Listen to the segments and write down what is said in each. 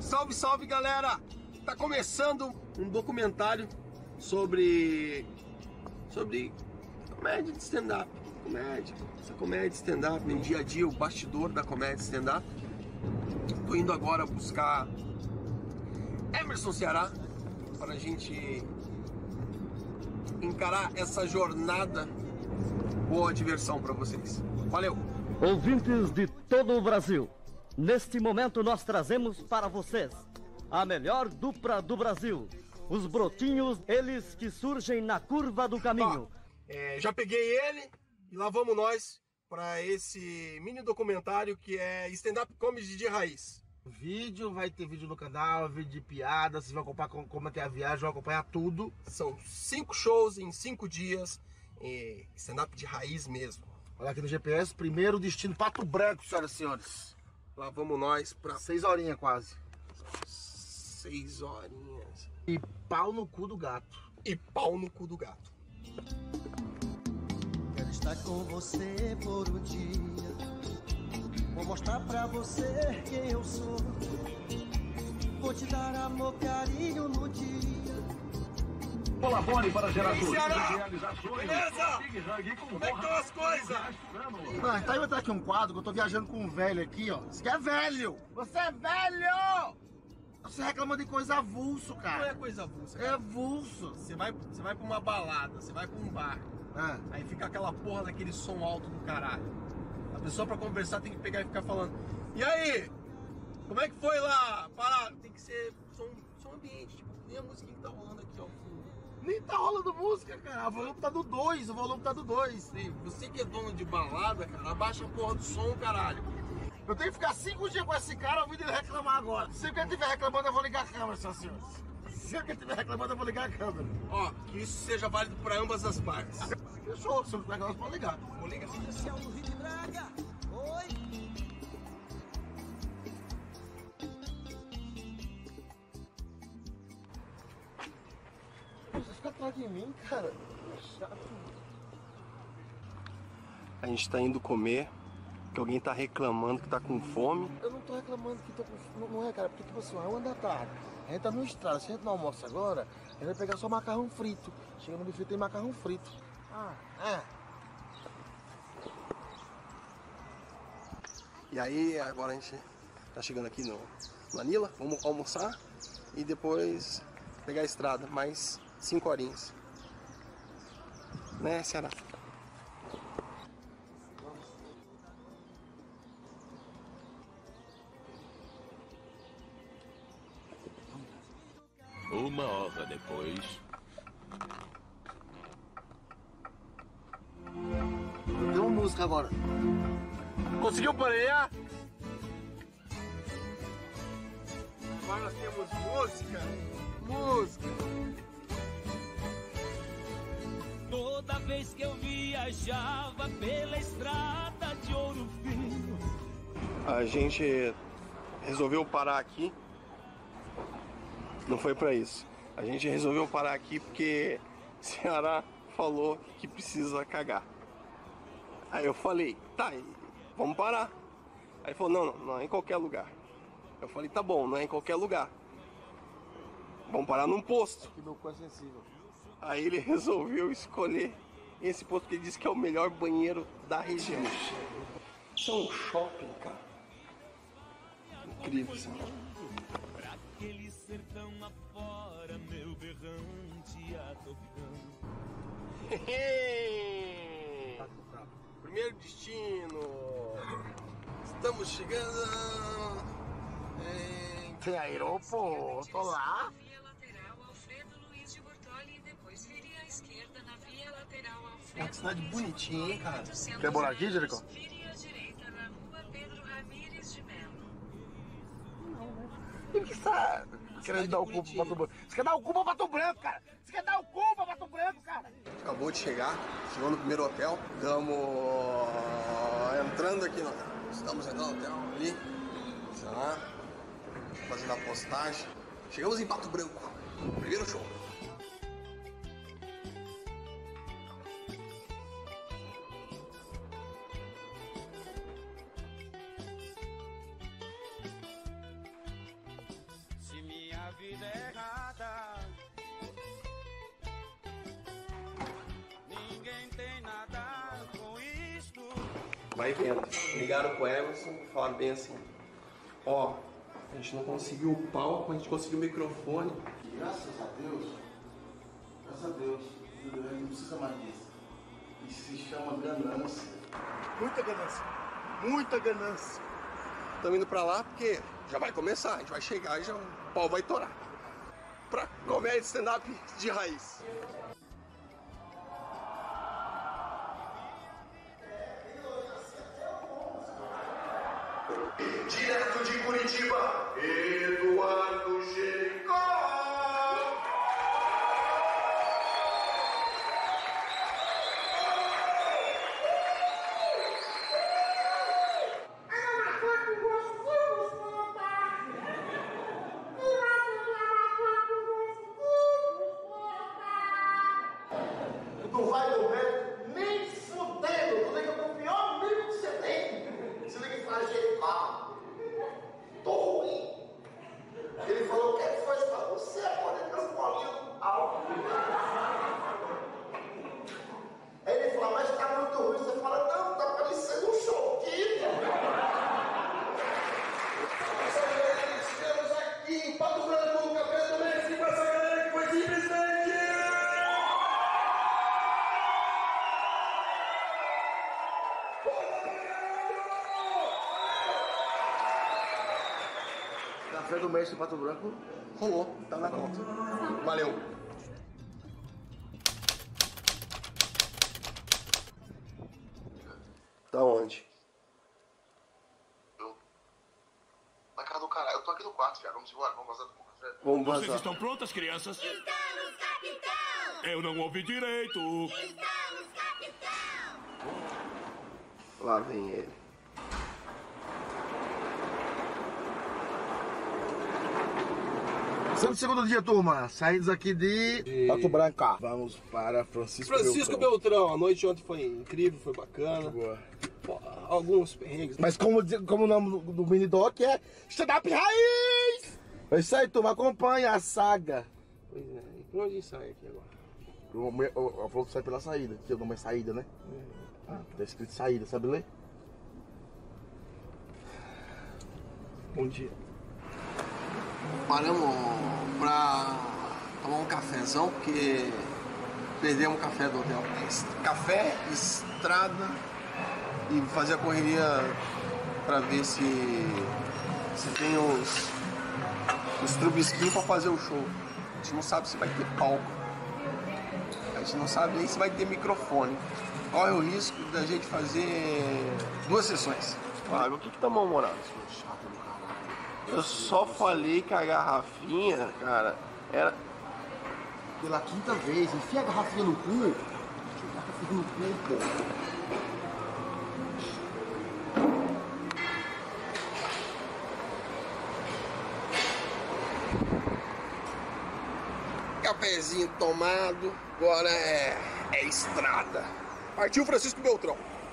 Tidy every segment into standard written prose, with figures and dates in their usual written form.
Salve, salve, galera! Tá começando um documentário sobre comédia de stand-up. Essa comédia de stand-up, no dia a dia, o bastidor da comédia de stand-up. Tô indo agora buscar Emerson Ceará para a gente encarar essa jornada. Boa diversão para vocês. Valeu! Ouvintes de todo o Brasil, neste momento nós trazemos para vocês a melhor dupla do Brasil. Os Brotinhos, eles que surgem na curva do caminho. Já peguei ele e lá vamos nós para esse mini documentário que é stand-up comedy de raiz. Vai ter vídeo no canal, vídeo de piada, vocês vão acompanhar como é que é a viagem, vão acompanhar tudo. São 5 shows em 5 dias, stand-up de raiz mesmo. Olha aqui no GPS, primeiro destino Pato Branco, senhoras e senhores. Lá vamos nós para 6 horinhas quase. 6 horinhas. E pau no cu do gato. E pau no cu do gato. Quero estar com você por um dia. Vou mostrar pra você quem eu sou. Vou te dar amor, carinho no dia. Colabore para gerar realizações. Beleza? Como é que estão as coisas? Não, tá eu aqui um quadro que eu tô viajando com um velho aqui, ó. Isso aqui é velho! Você é velho! Você reclama de coisa avulso, cara. Não é coisa avulsa, cara. É avulso. Você vai pra uma balada, você vai pra um bar. Aí fica aquela porra daquele som alto do caralho. A pessoa pra conversar tem que pegar e ficar falando: e aí? Como é que foi lá? Parado. Tem que ser som ambiente, tipo, nem a musiquinha que tá rolando aqui, ó. Nem tá rolando música, cara. O volume tá do 2, Você que é dono de balada, cara, abaixa a porra do som, caralho. Eu tenho que ficar 5 dias com esse cara ouvindo ele reclamar agora. Sempre que ele estiver reclamando, eu vou ligar a câmera, senhoras e senhores. Sempre que ele estiver reclamando, eu vou ligar a câmera. Ó, que isso seja válido pra ambas as partes. Fechou, se eu tiver negócio, pode ligar. Vou ligar. Oi. Você fica atrás de mim, cara. É chato. A gente tá indo comer, que alguém tá reclamando que tá com fome. Eu não tô reclamando que tô com fome. Não é, cara, porque tipo assim, é 1 da tarde. A gente tá no estrada, se a gente não almoça agora, a gente vai pegar só macarrão frito. Chega no buffet, tem macarrão frito. E aí, agora a gente tá chegando aqui no Manila, vamos almoçar e depois pegar a estrada, mais 5 horinhas. Né, Ceará? Uma hora depois. Tem uma música agora. Conseguiu parear? Agora nós temos música. Toda vez que eu viajava pela estrada de Ouro Fino. A gente resolveu parar aqui. Não foi pra isso. A gente resolveu parar aqui porque Ceará falou que precisa cagar. Aí eu falei, tá, vamos parar. Aí ele falou, não é em qualquer lugar. Eu falei, tá bom, não é em qualquer lugar. Vamos parar num posto. Aqui meu cu é sensível. Aí ele resolveu escolher esse posto que ele disse que é o melhor banheiro da região. Isso é um shopping, cara. Incrível, assim. Pra aquele sertão afora, meu berrante atocando. Primeiro destino. Estamos chegando Tem aeroporto lá. Via lateral Alfredo Luiz de Bortoli e depois vire à esquerda na via lateral Alfredo. Que cidade bonitinha, hein, cara? Quer morar aqui, Jericó? Vire à direita na rua Pedro Ramires de Melo. Por que você tá querendo dar o cu pro Pato Branco? Você quer dar o cu pro Pato Branco, cara? Você quer dar o cu pro Pato Branco, cara? Acabou de chegar, chegou no primeiro hotel. Estamos entrando aqui no hotel. Estamos entrando no hotel ali. Sei lá. Fazendo a postagem. Chegamos em Pato Branco. Primeiro show. Vai vendo. Ligaram pro Emerson, falaram bem assim. Ó, a gente não conseguiu o palco, a gente conseguiu o microfone. Graças a Deus, não precisa mais disso. Isso se chama ganância. Muita ganância. Muita ganância. Estamos indo pra lá porque já vai começar, a gente vai chegar e já o pau vai torar. Pra comédia stand-up de raiz. Direto de Curitiba, Eduardo Jericó! Não vai no médico nem fudendo. Tu liga pro pior amigo que você tem. Você liga e fala, gente, tô ruim. Ele falou, o que foi isso pra você? Pode ter as bolinhas alto. Aí ele fala, mas tá muito ruim. Você fala, não, tá parecendo um choquinho. Estamos aqui em Pato Branco, no Café do Mês, com essa galera que foi simplesmente... Café do Mês do Pato Branco rolou, tá na conta. Valeu. Tá onde? Na casa do caralho. Eu tô aqui no quarto, já. Vamos embora, vamos vazar do café. Vamos vazar. Vocês estão prontas, crianças? Estamos, capitão! Eu não ouvi direito. Estamos, capitão! Lá vem ele. Segundo dia, turma. Saímos aqui de Pato Branco. Vamos para Francisco Beltrão. A noite ontem foi incrível, foi bacana. Boa. Pô, alguns perrengues. Mas como o nome do mini doc é stand-up raiz. É isso aí, turma. Acompanha a saga. Pois é. E por onde sai aqui agora? Ela falou que sai pela saída. Que o nome é saída, né? Tá escrito saída, sabe ler? Bom dia. Paramos pra tomar um cafezão, porque perdemos o café do hotel. Café, estrada e fazer a correria pra ver se tem os trubisquinhos pra fazer o show. A gente não sabe se vai ter palco. A gente não sabe nem se vai ter microfone. Corre o risco da gente fazer 2 sessões. Fábio, o que tá mal-humorado? Eu só falei que a garrafinha, cara, era... Pela quinta vez, enfia a garrafinha no cu. Enfia a garrafinha no cu, pô. Cafezinho tomado, agora é estrada. Partiu Francisco Beltrão.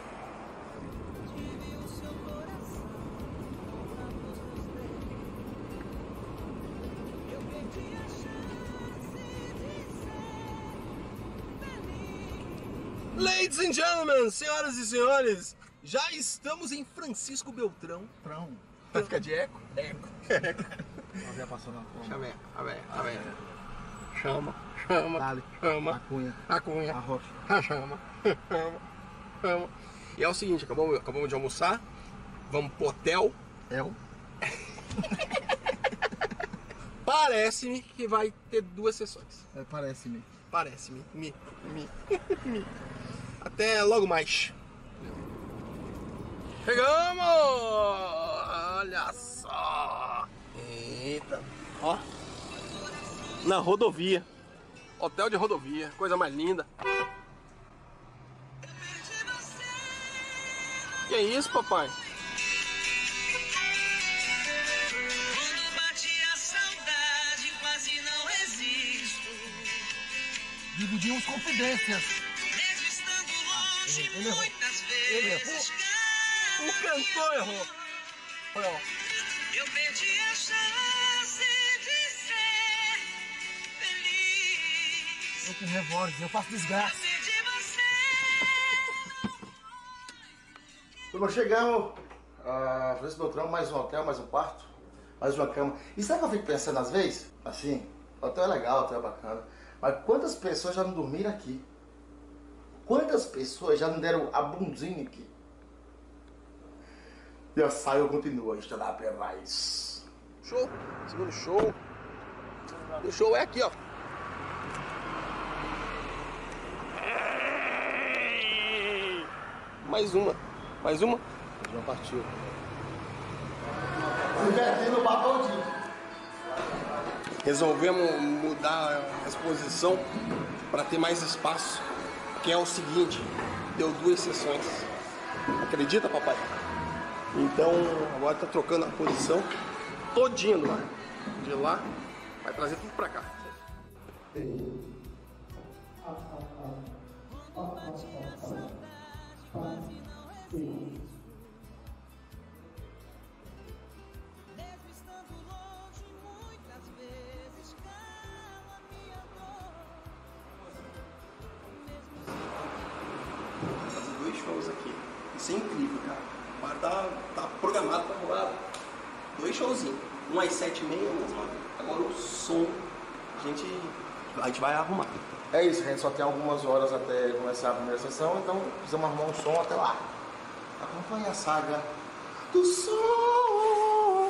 Ladies and gentlemen, senhoras e senhores, já estamos em Francisco Beltrão. Vai ficar de eco? Eco. A véia passou na fome. Chama, a véia. Chama. Dale. Chama. A Cunha. A rocha. Chama. E é o seguinte, acabamos de almoçar, vamos pro hotel. Parece-me que vai ter 2 sessões. Parece-me. Parece-me. Até logo mais. Chegamos! Olha só! Eita! Ó! Na rodovia. Hotel de rodovia. Coisa mais linda. Que é isso, papai? Quando bate a saudade, quase não resisto. Dividimos confidências. Mesmo estando longe, Ele errou. muitas Ele vezes. O cantor errou. Olha, ó. Eu perdi a chance de ser feliz. Eu com revólver, eu faço desgraça. Perdi você. Nós chegamos a Francisco Beltrão, mais um hotel, mais um quarto, mais uma cama. E sabe o que eu fico pensando às vezes? Assim, o hotel é legal, o hotel é bacana. Mas quantas pessoas já não dormiram aqui? Quantas pessoas já não deram a bundinha aqui? E a saia continua a estudar pela Show, segundo show. O show é aqui, ó. Mais uma. Mais uma partiu. Invertendo o babãozinho. Resolvemos mudar a exposição para ter mais espaço. Que é o seguinte, deu 2 sessões. Acredita, papai? Então, agora tá trocando a posição todinho lá. De lá, vai trazer tudo pra cá. Fazer 2 shows aqui. Isso é incrível, cara. O bar tá programado pra rolar 2 showzinhos. Um às 7h30, agora o som a gente vai arrumar. É isso, a gente só tem algumas horas até começar a primeira sessão, então precisamos arrumar um som até lá. Acompanhe a saga do som.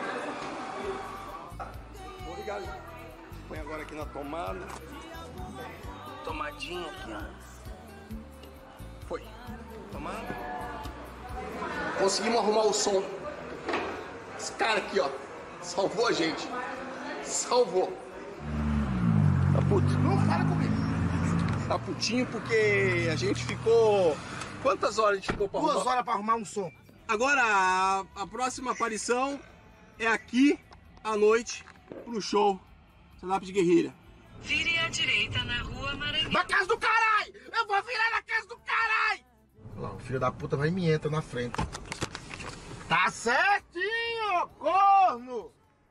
Vou ligar ali. Põe agora aqui na tomada. Tomadinha aqui, ó. Foi. Tomada. Conseguimos arrumar o som. Esse cara aqui, ó. Salvou a gente. Salvou. Tá puto. Não fala comigo. Tá putinho porque a gente ficou... Quantas horas a gente ficou pra arrumar? 2 horas pra arrumar um som. Agora, a próxima aparição é aqui, à noite, pro show Stand-up de Guerrilha. Vire à direita na rua Maranhão. Na casa do caralho! Eu vou virar na casa do caralho! Lá, o filho da puta vai e me entra na frente. Tá certinho, corno!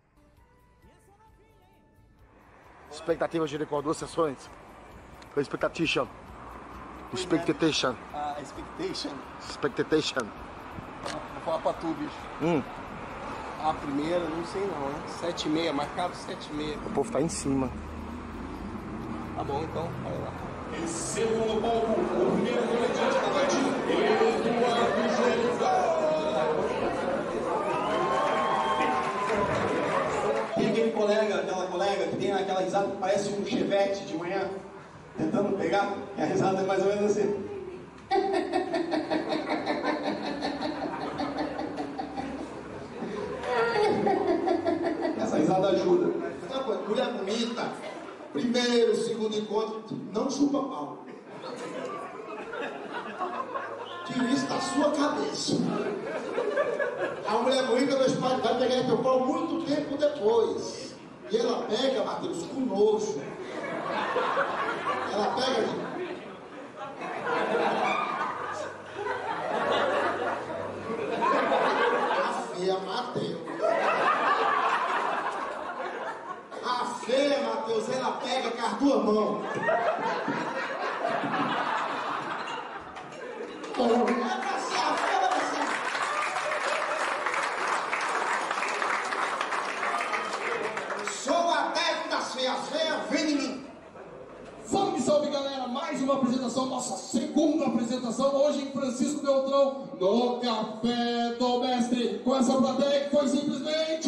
Expectativa de com 2 sessões. Expectation. Expectation. Expectation. Expectation. Vou falar pra tu, bicho. A primeira, não sei não, né? 7h30, marcado 7h30. O povo tá em cima. Tá bom, então, vai lá. Em segundo palco, o primeiro comediante da noite, Eduardo Genival. Tem aquela colega que tem aquela risada que parece um chevette de manhã, tentando pegar, e a risada é mais ou menos assim. Essa risada ajuda. Uma coisa, mulher bonita, primeiro, segundo encontro, não chupa pau. Tira isso da sua cabeça. A mulher bonita vai pegar teu pau muito tempo depois. E ela pega, Matheus, com nojo. Ela pega de... A feia, Matheus. A feia, Matheus, ela pega com as 2 mãos. Vai passar, a feia vai passar. Sou adepto das feias, as feias vêm em mim. Salve, salve, galera! Mais uma apresentação, nossa segunda apresentação, hoje em Francisco Beltrão, no Café do Mestre, com essa plateia que foi simplesmente...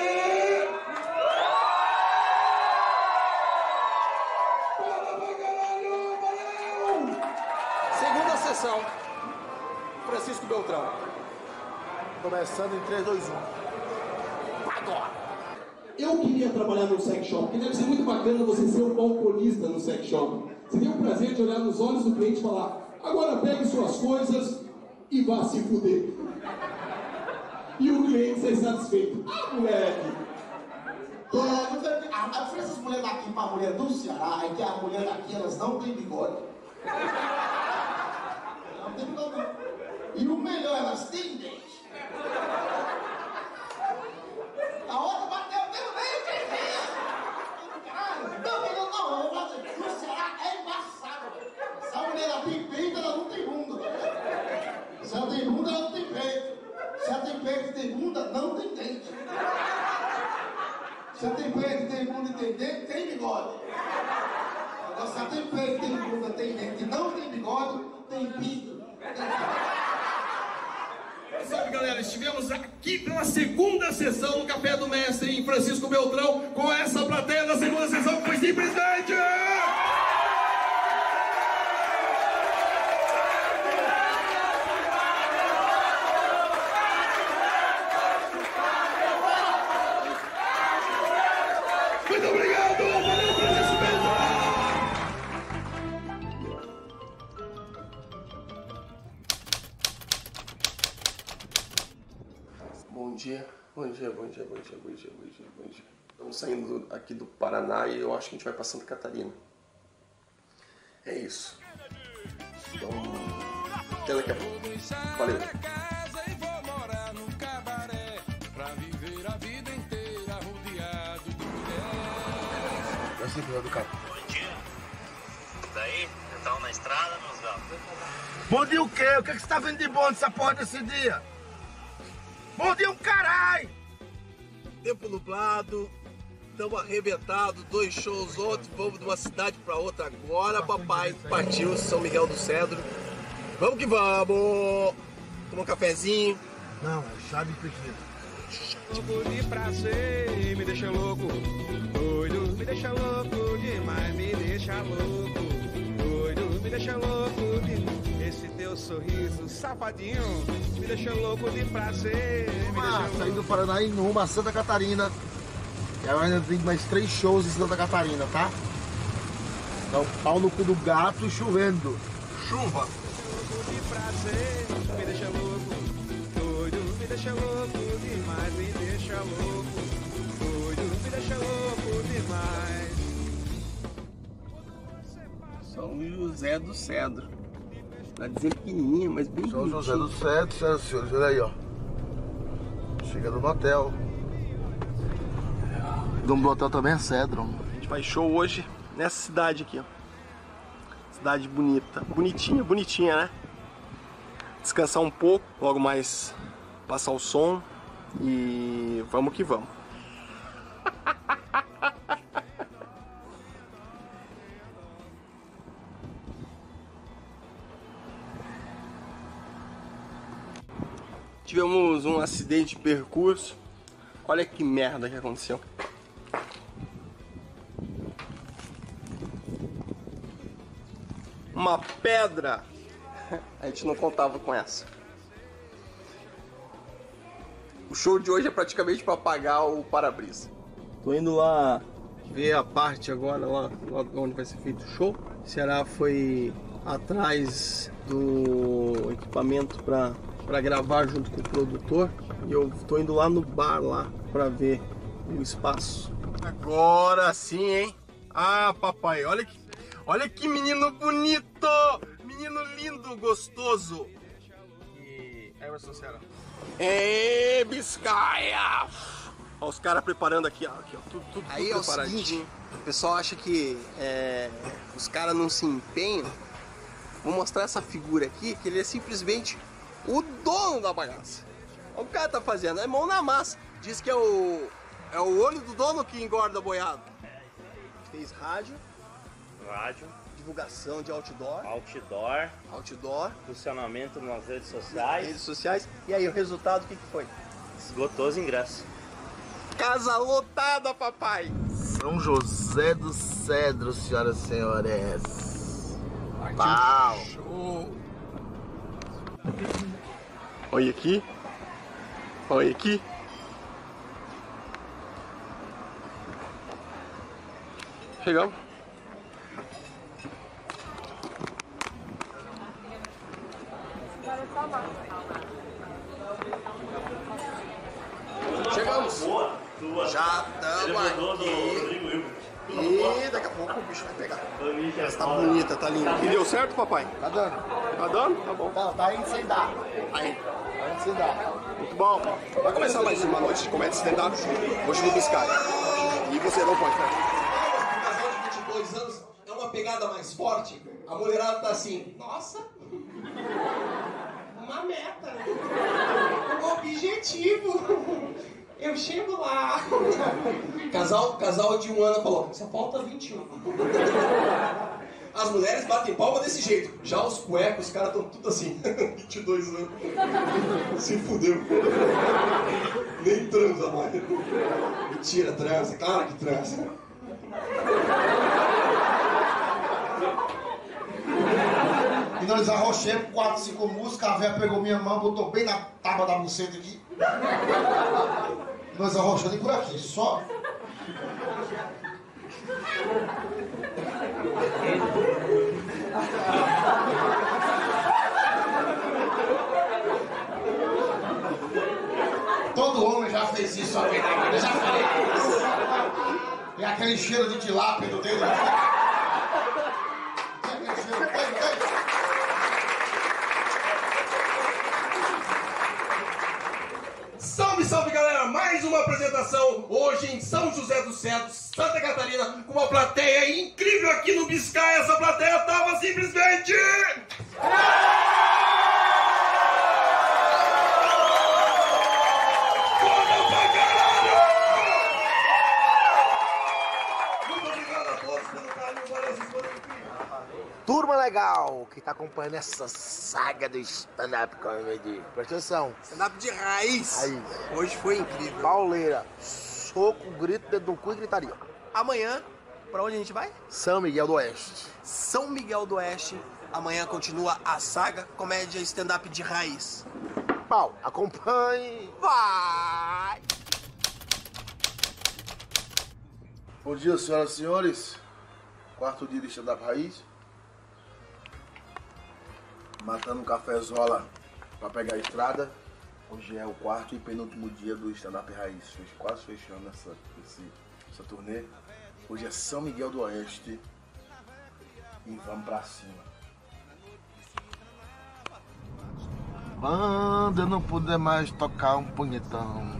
Bora pra caralho, valeu! Segunda sessão, Francisco Beltrão. Começando em 3, 2, 1. Agora! Eu queria trabalhar no sex shop, porque deve ser muito bacana você ser um balconista no sex shop. Você tem o prazer de olhar nos olhos do cliente e falar: agora pegue suas coisas e vá se fuder. E o cliente ser satisfeito. Ah, moleque! A diferença das mulheres daqui para a mulher do Ceará é que a mulher daqui, elas não têm bigode. Não tem bigode, não. E o melhor, elas têm dente. A outra bateu pelo meio, que caralho! Não, no Ceará é embaçado. Se a mulher ela tem peito, ela não tem bunda. Se ela tem bunda, ela não tem Você tem peito, tem bunda e tem dente, tem bigode. Agora você tem peito, tem bunda, tem dente, não tem bigode, tem pinto. Sabe, galera, estivemos aqui pela segunda sessão do Café do Mestre em Francisco Beltrão, com essa plateia da segunda sessão que foi simplesmente... Muito obrigado! Valeu, Francisco Beltrão! Bom dia. Estamos saindo aqui do Paraná e eu acho que a gente vai para Santa Catarina. É isso. Então, até daqui a pouco. Valeu. Bom dia. Daí, então na estrada, meus gatos? Bom dia o quê? O que você tá vendo de bom nessa porra desse dia? Bom dia um caralho! Tempo nublado, estamos arrebentados, 2 shows ontem, vamos de uma cidade para outra agora, papai partiu São Miguel do Cedro. Vamos que vamos! Toma um cafezinho. Não, é chá de tequila. Louco de prazer, me deixa louco, doido, me deixa louco demais, me deixa louco, doido, me deixa louco demais. Esse teu sorriso safadinho me deixa louco de prazer. Saindo do Paraná em uma, Santa Catarina. E agora ainda tem mais 3 shows em Santa Catarina, tá? Então, pau no cu do gato e chovendo. Chuva! Louco de prazer, me deixa louco, doido, me deixa louco demais, me deixa louco, doido, me deixa louco demais. São José do Cedro. Tá dizendo pequenininha, mas bem São bonitinho. José do Cedro, senhoras e senhores, olha aí, ó. Chegando no hotel. O nome do hotel também é Cedro. A gente faz show hoje nessa cidade aqui, ó. Cidade bonita. Bonitinha, né? Descansar um pouco, logo mais passar o som e vamos que vamos. Tivemos um acidente de percurso. Olha que merda que aconteceu. Uma pedra. A gente não contava com essa. O show de hoje é praticamente para apagar o para-brisa. Tô indo lá ver a parte agora, lá onde vai ser feito o show. O Ceará foi atrás do equipamento para gravar junto com o produtor. E eu tô indo lá no bar lá para ver o espaço. Agora sim, hein? Ah, papai, olha que menino bonito! Menino lindo, gostoso! E Emerson Ceará. Ê, Biscaia! Ó, os caras preparando aqui, ó. Tudo aí é preparadinho. O seguinte, o pessoal acha que os caras não se empenham. Vou mostrar essa figura aqui, que ele é simplesmente o dono da bagaça. O cara tá fazendo, é mão na massa. Diz que é o olho do dono que engorda boiado. Fez rádio, divulgação de outdoor, funcionamento nas redes sociais. E aí, o resultado, o que foi? Esgotou os ingressos. Casa lotada, papai! São José do Cedro, senhoras e senhores. Pau! Show! Olha aqui. Olha aqui. Chegamos. Chegamos. Já estamos aqui. E daqui a pouco o bicho vai pegar. Essa tá bonita, tá linda. E deu certo, papai? Tá dando. Tá dando? Tá bom. Tá indo sem dar. Aí. Tá indo sem dar. Muito bom. Vai começar mais uma noite de comédia stand-up hoje no Biscay. E você não pode ficar. 22 anos é uma pegada mais forte. A mulherada tá assim, nossa, uma meta, um objetivo. Eu chego lá. Casal de 1 ano falou, só falta 21. As mulheres batem palma desse jeito. Já os cuecos, os caras estão tudo assim. 22 anos. Se fudeu. Nem transa mais. Mentira, transa. Claro que transa. E nós arrochemos 4, 5 músicas, a véia pegou minha mão, botou bem na tábua da buceta aqui. Nós arrochando por aqui, só. Todo homem já fez isso aqui na vida, já falei isso. E aquele cheiro de tilápia do dedo. Salve, salve, galera! Mais uma apresentação hoje em São José dos Cedros, Santa Catarina, com uma plateia incrível aqui no Biscaia. Essa plateia tava simplesmente... foda pra caralho! Muito obrigado a todos pelo carinho, valeu, vocês foram incríveis. Turma legal que tá acompanhando essa saga do stand-up comedy. Presta atenção. Stand-up de raiz. Hoje foi incrível. Pauleira, soco, grito, dedo no cu e gritaria. Amanhã, pra onde a gente vai? São Miguel do Oeste. São Miguel do Oeste. Amanhã continua a saga comédia stand-up de raiz. Pau, acompanhe. Vai! Bom dia, senhoras e senhores. 4º dia de stand-up raiz. Matando um cafezola pra pegar a estrada. Hoje é o 4º e penúltimo dia do stand-up raiz. Quase fechando essa turnê. Hoje é São Miguel do Oeste. E vamos pra cima. Quando eu não puder mais tocar um punhetão,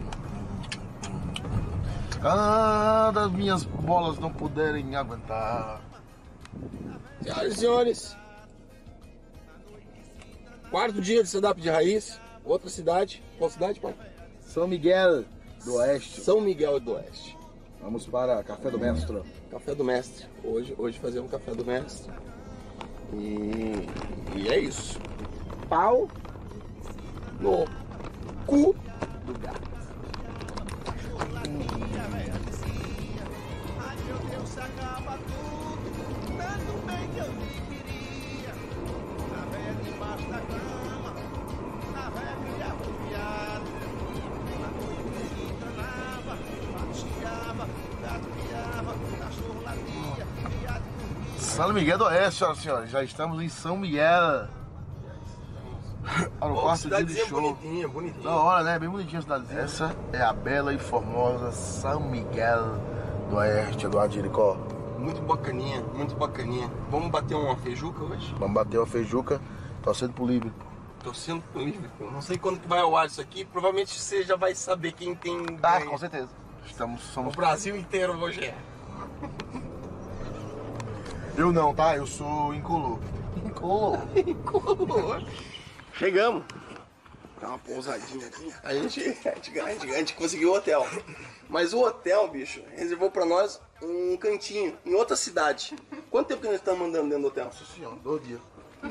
quando as minhas bolas não puderem aguentar. Senhoras e senhores, 4º dia de stand-up de raiz, outra cidade. Qual cidade, pai? São Miguel do Oeste. São Miguel do Oeste. Vamos para Café do Mestre. Café do Mestre. Hoje fazer um Café do Mestre. E é isso. Pau no cu do gato. São Miguel do Oeste, senhoras e senhores. Já estamos em São Miguel. Para o 4º dia de show. Bonitinha. Da hora, né? Bem bonitinha a cidadezinha. Essa é a bela e formosa São Miguel do Oeste, Eduardo Jericó. Muito bacaninha, muito bacaninha. Vamos bater uma feijuca hoje? Vamos bater uma feijuca, torcendo pro Liverpool. Torcendo pro Liverpool. Não sei quando que vai ao ar isso aqui. Provavelmente você já vai saber quem tem... Tá, com certeza. Somos... O Brasil inteiro hoje é. Eu não, tá? Eu sou incolor. Incolor. Chegamos. Dá uma pousadinha aqui. A gente conseguiu o hotel. Mas o hotel, bicho, reservou pra nós um cantinho em outra cidade. Quanto tempo que nós estamos andando dentro do hotel? Nossa senhora, 2 dias.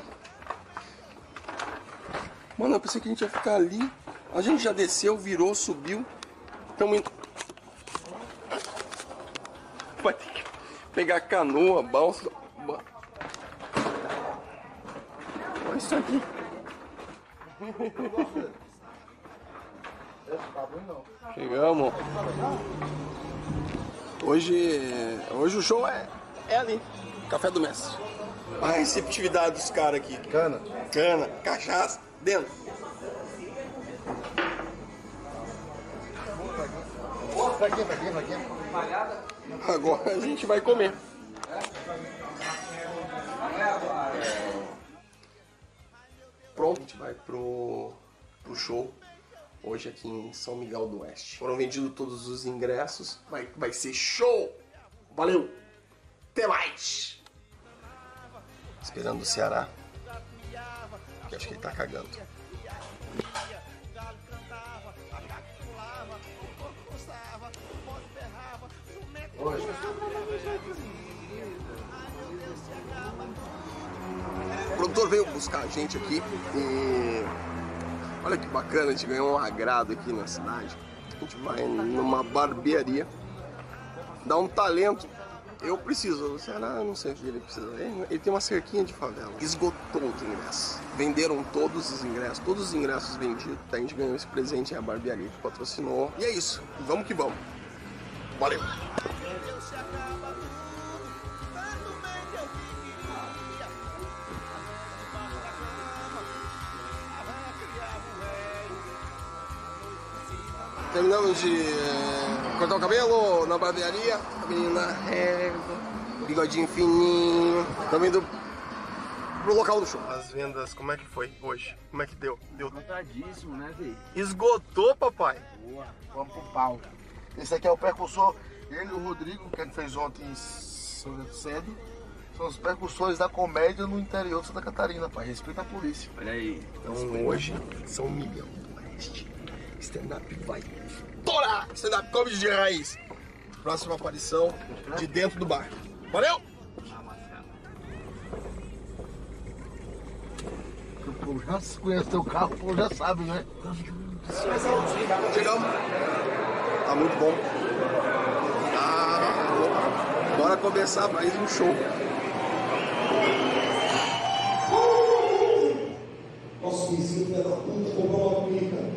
Mano, eu pensei que a gente ia ficar ali. A gente já desceu, virou, subiu. Estamos indo. Vai ter que pegar canoa, balsa. Olha isso aqui. Chegamos. Hoje o show é ali. Café do Mestre. A receptividade dos caras aqui. Cana, cachaça, dentro. Pra quê? Agora a gente vai comer. Pronto, a gente vai pro show hoje aqui em São Miguel do Oeste. Foram vendidos todos os ingressos, vai ser show! Valeu! Até mais! Esperando o Ceará, que acho que ele tá cagando. Hoje. O produtor veio buscar a gente aqui e olha que bacana, a gente ganhou um agrado aqui na cidade. A gente vai numa barbearia, dá um talento. Eu preciso, o Ceará não sei o que ele precisa. Ele tem uma cerquinha de favela. Esgotou os ingressos. Venderam todos os ingressos vendidos. A gente ganhou esse presente, é a barbearia que patrocinou. E é isso, vamos que vamos. Valeu! Terminamos de cortar o cabelo na barbearia, a menina bigodinho fininho, estamos indo pro local do show. As vendas, como é que foi hoje? Como é que deu? Esgotadíssimo, né, velho? Esgotou, papai? Boa, vamos pro pau. Esse aqui é o percussor, ele e o Rodrigo, que a gente fez ontem cedo, são os percussores da comédia no interior de Santa Catarina, pai. Respeita a polícia. Olha aí. Então hoje, São Miguel do Oeste. Stand-up vai estourar! Stand-up comedy de raiz. Próxima aparição de dentro do bar. Valeu! O povo já conhece teu carro, o povo já sabe, né? Chegamos. Tá muito bom. Bora começar mais um show. Nosso vizinho filho da puta comprou uma pica.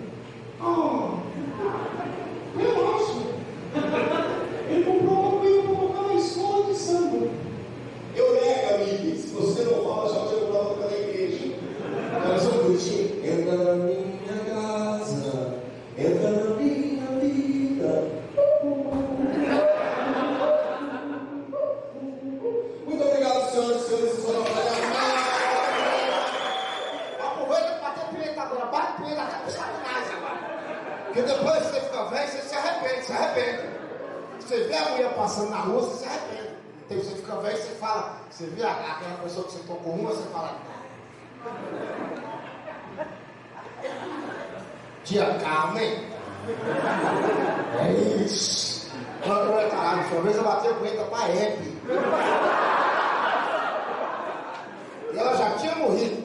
Relaxa. Ele comprou uma pica pra colocar na escola de samba. Eu nego, amigo. Se você não fala, já tinha comprado pra igreja. Mas eu curti. Entra na minha casa, entra na minha vida. Muito obrigado, senhoras e senhores. Aproveita pra bater punheta agora, bate punheta até pro sacanagem agora. Porque depois que você fica velho, você se arrepende. Você vê a mulher passando na rua, você se arrepende. Então você fica velho, você fala, você vê aquela pessoa que você tocou uma, você fala. Tia Carmen. É isso. Caralho, uma vez eu bati a punheta pra Hebe. E ela já tinha morrido.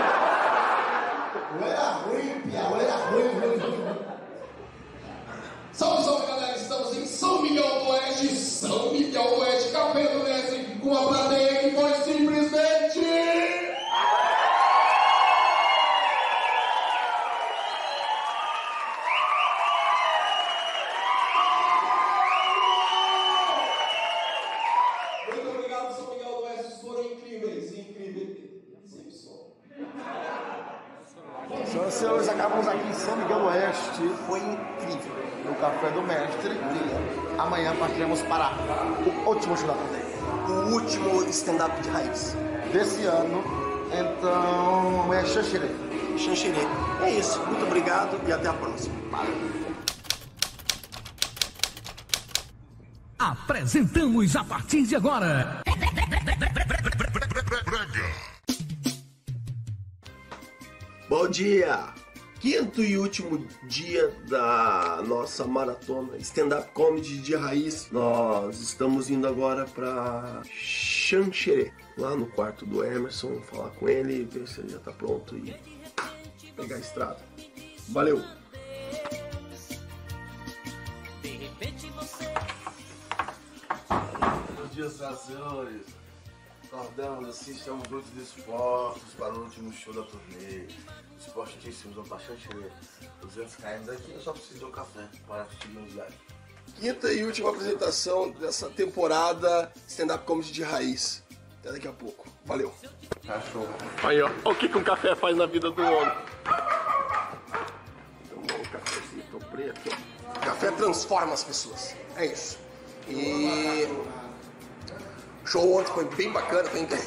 Ou era ruim, pia, ou era ruim. Salve, salve, galera! Estamos em São Miguel do Oeste, São Miguel do Oeste, Café do Mestre, com a plateia que foi simplesmente... Muito obrigado, São Miguel do Oeste, foram incríveis. Senhoras e senhores, acabamos aqui em São Miguel do Oeste. Foi incrível. No Café do Mestre. E amanhã partiremos para o último show da plateia. O último stand-up de raiz desse ano. Então, amanhã é Xanxerê. Xanxerê. É isso. Muito obrigado e até a próxima. Apresentamos a partir de agora. Bom dia! Quinto e último dia da nossa maratona stand-up comedy de raiz. Nós estamos indo agora para Xanxerê, lá no quarto do Emerson, falar com ele, ver se ele já tá pronto e pegar a estrada. Valeu! Bom dia, senhoras e senhores. Acordamos assim, estamos muito dispostos para o último show da turnê. Dispostíssimos, vamos para Xanxerê. 200 km daqui, eu só preciso de um café para assistir meus lives. Quinta e última apresentação dessa temporada stand-up comedy de raiz. Até daqui a pouco. Valeu. Cachorro. Aí, ó. Olha o que um café faz na vida do homem. Tomou um cafezinho preto. Café transforma as pessoas. É isso. E o show ontem foi bem bacana.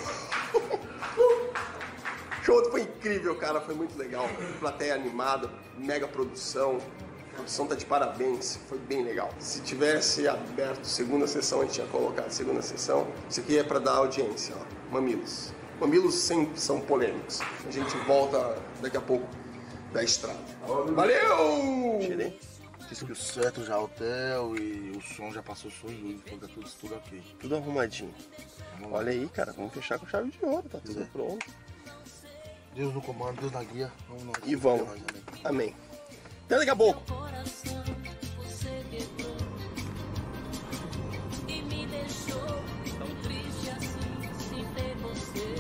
O show ontem foi incrível, cara. Foi muito legal. Plateia animada, mega produção. A produção tá de parabéns, foi bem legal. Se tivesse aberto segunda sessão, a gente tinha colocado segunda sessão. Isso aqui é para dar audiência, ó. Mamilos. Mamilos sempre são polêmicos. A gente volta daqui a pouco da estrada. Valeu! Cheirei. Disse que o certo já é hotel e o som já passou som e luz, então tá tudo ok. Tudo arrumadinho. Olha aí, cara, vamos fechar com chave de ouro, tá tudo pronto. Deus no comando, Deus na guia. Vamos e vamos. Amém. Até daqui a pouco. E me deixou tão triste assim, sem ver você.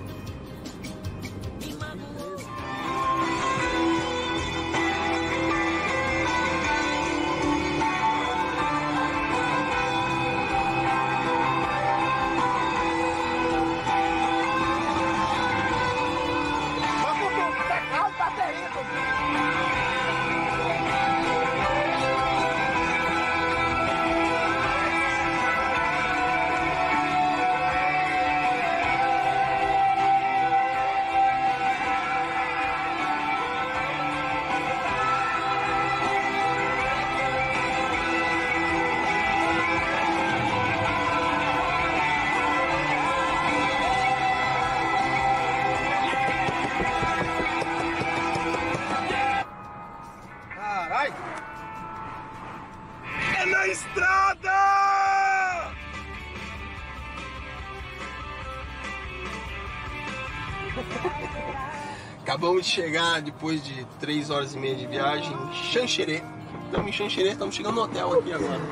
Me magoou. Caralho! É na estrada! Acabamos de chegar depois de 3 horas e meia de viagem em Xanxerê. Estamos em Xanxerê, estamos chegando no hotel aqui agora.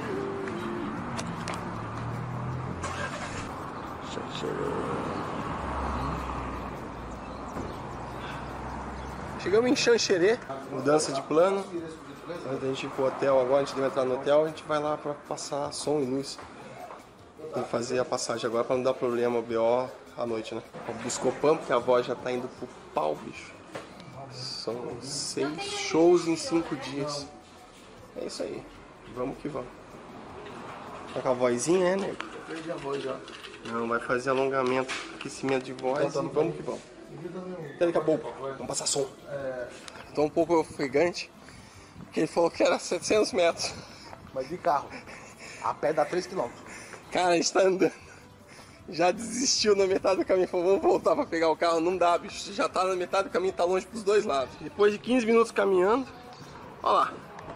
Chegamos em Xanxerê, mudança de plano. Antes da gente ir pro hotel agora, antes de entrar no hotel, a gente vai lá pra passar som e luz. Tem que fazer a passagem agora pra não dar problema BO à noite, né? O Buscopan, porque a avó já tá indo pro pau, bicho. São 6 shows em 5 dias. É isso aí. Vamos que vamos. Tá com a vozinha, né? Eu perdi a voz já. Não, vai fazer alongamento, aquecimento de voz e vamos que vamos. Até daqui a pouco. Vamos passar som. Tô um pouco ofegante, porque ele falou que era 700 metros. Mas de carro. A pé dá 3 km. Cara, a gente tá andando. Já desistiu na metade do caminho. Falou, vamos voltar pra pegar o carro. Não dá, bicho. Já tá na metade do caminho, tá longe pros dois lados. Depois de 15 minutos caminhando, ó lá.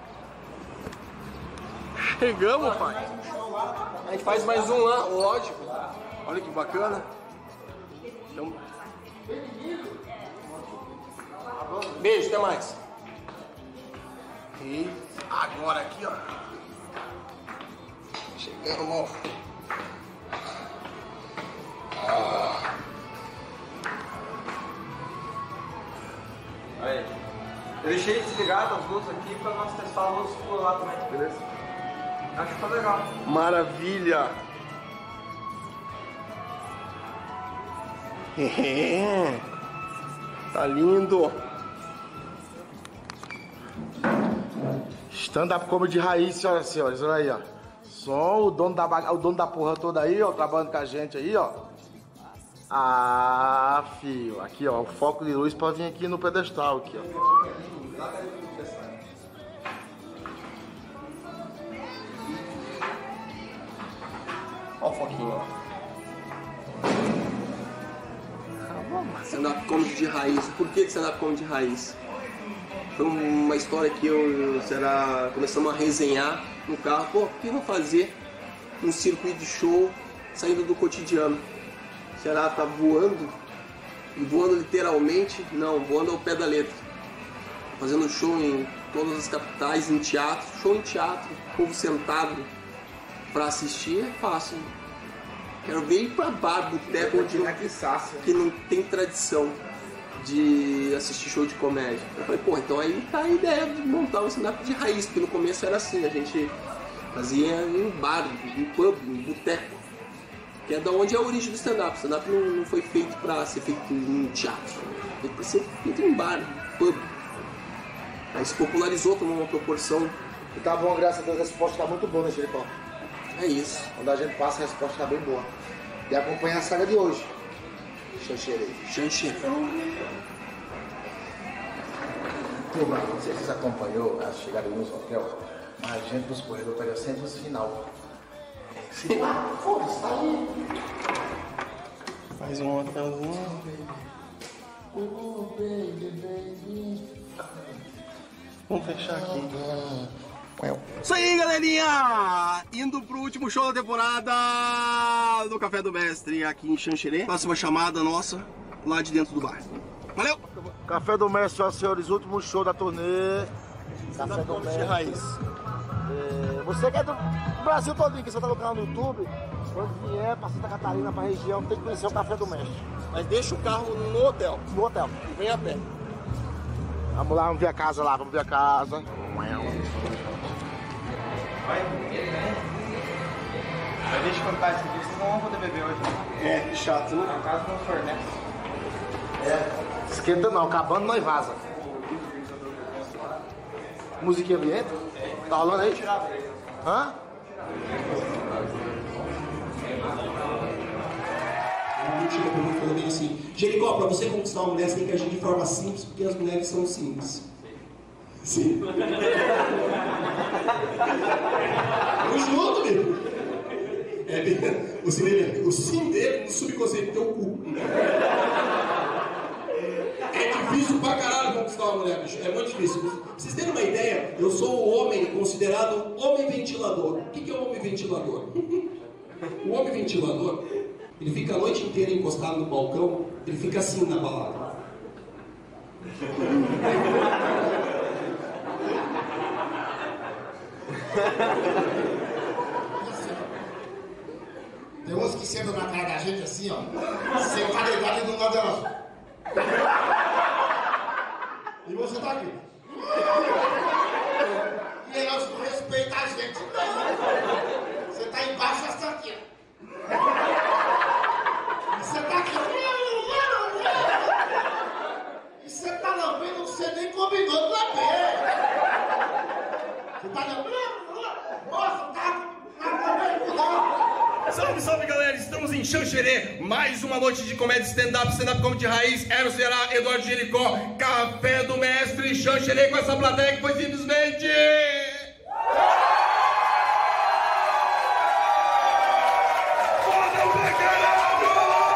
Chegamos, pai. A gente faz mais um lá, lógico. Olha que bacana. Então... Beijo, até mais. E agora aqui, ó. Chegamos. Aí. Eu deixei desligado as luzes aqui pra nós testar a luz por lá também, beleza? Acho que tá legal. Maravilha! Tá lindo! Stand-up comedy de raiz, senhoras e senhores. Olha aí, ó. Só o dono da porra toda aí, ó, trabalhando com a gente aí, ó. Ah, filho. Aqui, ó, o foco de luz pra vir aqui no pedestal, aqui, ó. Ó o foquinho, ó. Stand-up comedy de raiz. Por que stand-up comedy de raiz? Foi uma história que começamos a resenhar no carro. Pô, por que não fazer um circuito de show saindo do cotidiano? Será tá voando? E voando literalmente? Não, voando ao pé da letra. Fazendo show em todas as capitais, em teatro. Show em teatro, povo sentado pra assistir é fácil. Quero ver ir pra bar, boteco, que não tem tradição de assistir show de comédia. Eu falei, pô, então aí tá a ideia de montar um stand-up de raiz, porque no começo era assim, a gente fazia em bar, em pub, em boteco, que é da onde é a origem do stand-up. O stand-up não foi feito pra ser feito em teatro, foi pra ser feito em bar, em pub. Aí se popularizou, tomou uma proporção. E tá bom, graças a Deus, a resposta tá muito boa, né, Xericó? É isso. Quando a gente passa, a resposta tá bem boa. E acompanha a saga de hoje. Xanxerê. Turma, não sei se vocês acompanhou a chegada do nosso hotel, mas a gente dos corredores pega sempre esse final. Foda-se, tá aí. Mais um hotelzinho. Vamos fechar aqui. Isso aí, galerinha! Indo pro último show da temporada do Café do Mestre aqui em Xanxerê. Próxima chamada nossa lá de dentro do bar. Valeu! Café do Mestre, senhoras e senhores, último show da turnê. Café do Mestre. Raiz. Você que é do Brasil todinho, que você tá no canal no YouTube, quando vier pra Santa Catarina, pra região, tem que conhecer o Café do Mestre. Mas deixa o carro no hotel. No hotel. E vem a pé. Vamos lá, vamos ver a casa lá, vamos ver a casa. Mas deixa eu contar isso aqui, vocês não vão poder beber hoje. É, que chato, né? No caso, não fornece. Esquenta não, acabando nós vaza. Musiquinha ambiente? Tá rolando aí? Hã? Chega pra mim falando bem assim: Jericó, pra você conquistar uma mulher, você tem que agir de forma simples, porque as mulheres são simples. Sim. Vamos junto, meu. O sim dele no subconsciente teu cu. É difícil pra caralho conquistar uma mulher, bicho. É muito difícil. Pra vocês terem uma ideia, eu sou o homem considerado homem ventilador. O que é o homem ventilador? O homem ventilador, ele fica a noite inteira encostado no balcão, ele fica assim na balada. Tem uns que sentam na cara da gente assim, ó. Você tá ligado e do lado dela. E você tá aqui. E elas não respeitam a gente. Você tá embaixo, elas estão aqui. E você tá aqui. E você tá lambendo, você nem combinou de lamber. Você tá lambendo. Nossa, tá lambendo. Salve, salve, galera! Estamos em Xanxerê, mais uma noite de comédia stand-up comedy raiz, Era o Ceará, Eduardo Jericó, Café do Mestre, Xanxerê com essa plateia que foi simplesmente... foda pra caralho!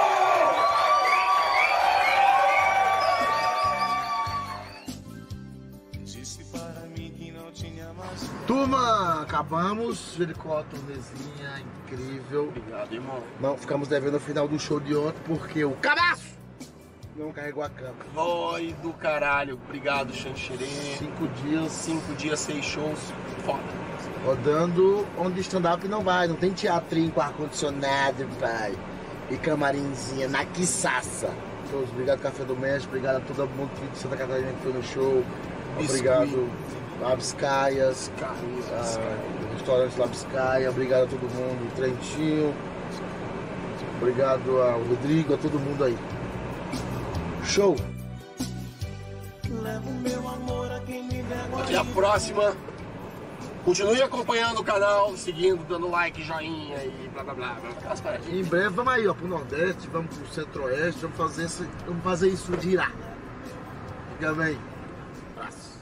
Disse para mim que não tinha mais. Turma, acabamos. Jericó, turnezinha incrível. Obrigado, irmão. Não, ficamos devendo o final do show de ontem porque o cabaço não carregou a câmera. Oi do caralho, obrigado, Xanxerê. 5 dias, 6 shows, foda. Rodando onde stand-up não vai, não tem teatrinho com ar-condicionado, pai. E camarinzinha na quiçaça. Todos, obrigado, Café do Mestre, obrigado a todo mundo de Santa Catarina que foi no show. Obrigado, Labiscaias, restaurante Labiscaia, obrigado a todo mundo, Trentinho. Obrigado ao Rodrigo, a todo mundo aí. Show! Até a próxima. Continue acompanhando o canal, seguindo, dando like, joinha e blá blá blá. Em breve vamos aí, ó, pro Nordeste, vamos pro Centro-Oeste, vamos fazer isso girar. Fica bem. Abraço.